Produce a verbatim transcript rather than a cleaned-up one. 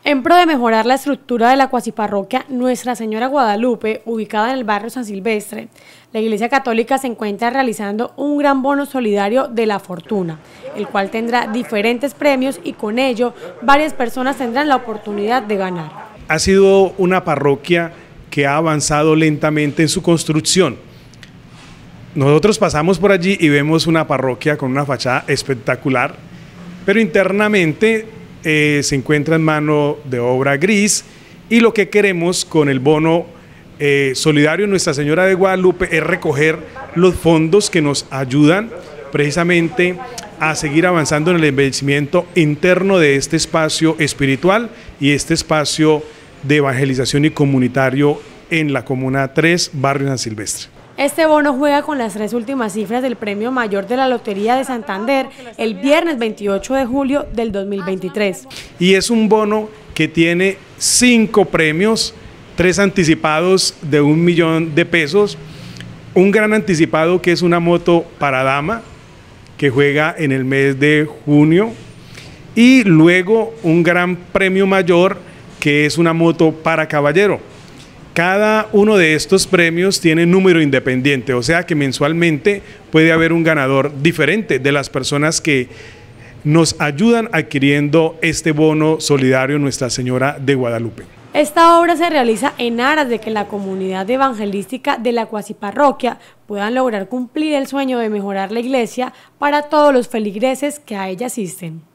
En pro de mejorar la estructura de la cuasiparroquia Nuestra Señora Guadalupe, ubicada en el barrio San Silvestre, la Iglesia Católica se encuentra realizando un gran bono solidario de la fortuna, el cual tendrá diferentes premios y con ello varias personas tendrán la oportunidad de ganar. Ha sido una parroquia que ha avanzado lentamente en su construcción. Nosotros pasamos por allí y vemos una parroquia con una fachada espectacular, pero internamente eh, se encuentra en mano de obra gris, y lo que queremos con el bono eh, solidario Nuestra Señora de Guadalupe es recoger los fondos que nos ayudan precisamente a seguir avanzando en el embellecimiento interno de este espacio espiritual y este espacio de evangelización y comunitario en la Comuna tres, Barrio San Silvestre. Este bono juega con las tres últimas cifras del premio mayor de la Lotería de Santander el viernes veintiocho de julio del dos mil veintitrés. Y es un bono que tiene cinco premios, tres anticipados de un millón de pesos, un gran anticipado que es una moto para dama que juega en el mes de junio, y luego un gran premio mayor que es una moto para caballero. Cada uno de estos premios tiene número independiente, o sea que mensualmente puede haber un ganador diferente de las personas que nos ayudan adquiriendo este bono solidario Nuestra Señora de Guadalupe. Esta obra se realiza en aras de que la comunidad evangelística de la cuasiparroquia puedan lograr cumplir el sueño de mejorar la iglesia para todos los feligreses que a ella asisten.